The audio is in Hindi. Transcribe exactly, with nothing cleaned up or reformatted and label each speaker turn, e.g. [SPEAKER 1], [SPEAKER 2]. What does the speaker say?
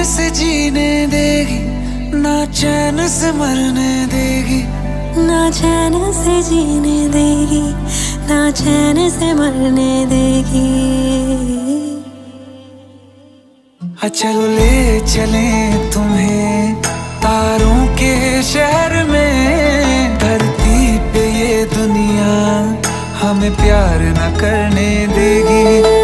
[SPEAKER 1] से जीने देगी, ना चैन से मरने देगी,
[SPEAKER 2] ना चैन से जीने देगी, ना चैन से मरने देगी।
[SPEAKER 1] चलो ले चले तुम्हें तारों के शहर में, धरती पे ये दुनिया हमें प्यार न करने देगी।